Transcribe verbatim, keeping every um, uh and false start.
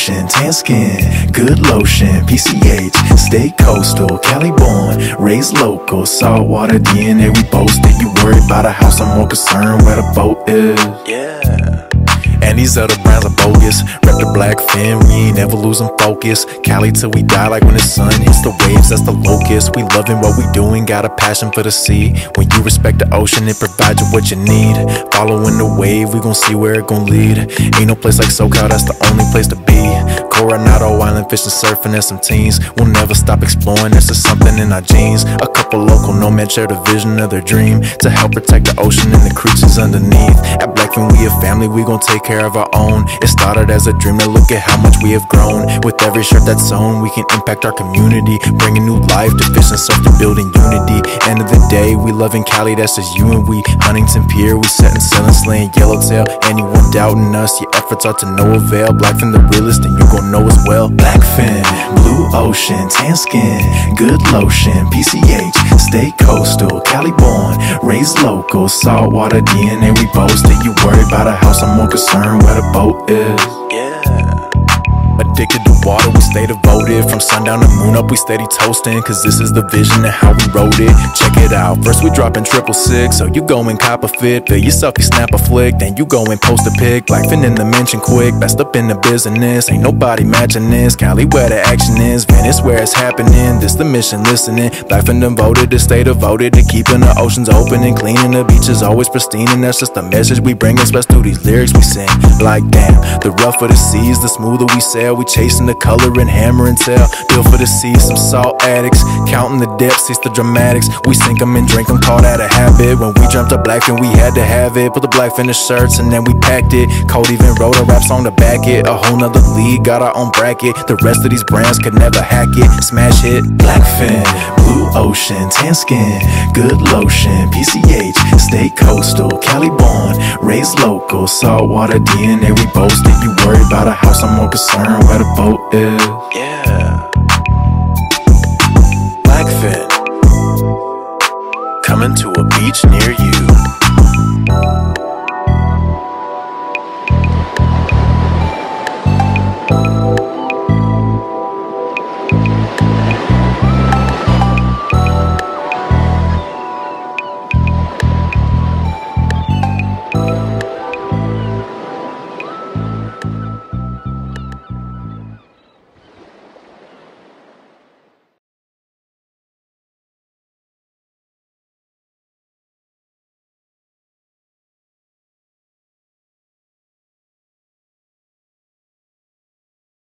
ocean, tan skin, good lotion, P C H, stay coastal, Cali born, raised local, saltwater D N A, we boast it. You worried about a house, I'm more concerned where the boat is. Yeah. And these other brands are bogus. Rep the black fin, we ain't ever losing focus. Cali till we die, like when the sun hits the waves, that's the locus. We loving what we doing, got a passion for the sea. When you respect the ocean, it provides you what you need. Following the wave, we gon' see where it gon' lead. Ain't no place like SoCal, that's the only place to be. Coronado, island fishing, surfing, and some teens. We'll never stop exploring, there's just something in our genes. A couple local nomads share the vision of their dream, to help protect the ocean and the creatures underneath. At Blackfin, we a family, we gon' take care of our own. It started as a dream, now look at how much we have grown. With every shirt that's sewn, we can impact our community, bringing new life to fish and surf, to building unity. End of the day, we loving Cali, that's just you and we. Huntington Pier, we setting sail and slaying yellowtail. Anyone doubting us, your efforts are to no avail. Blackfin the realest, and you gon' know as well. Blackfin, blue ocean, tan skin, good lotion, P C H, stay coastal, Cali born, raised local, saltwater D N A, we boast it. You worried about a house, I'm more concerned where the boat is. Yeah. Addicted to water, we stay devoted. From sundown to moon up, we steady toasting, cause this is the vision and how we wrote it. Check it out, first we dropping triple six, so you go and cop a fit. Feel yourself, you snap a flick, then you go and post a pic. Blackfin in the mention quick, best up in the business. Ain't nobody matching this, Cali where the action is, Venice where it's happening. This the mission, listening. Blackfin devoted to stay devoted to keeping the oceans open and cleaning the beaches always pristine. And that's just the message we bring, especially through these lyrics we sing. Like damn, the rougher the seas, the smoother we sail. We chasing the color and hammer and tail. Deal for the seas, some salt addicts, counting the depths, sees the dramatics. We sink them and drink them, call that a habit. When we jumped to Blackfin, we had to have it. Put the Blackfin in shirts and then we packed it. Cole even wrote a rap song to back it. A whole nother league, got our own bracket. The rest of these brands could never hack it. Smash hit. Blackfin, blue ocean, tan skin, good lotion, P C H, stay coastal, Cali born, raised local, saltwater D N A, we boast it. You worried about a house, I'm more concerned where the boat is. Yeah. Blackfin, coming to a beach near you.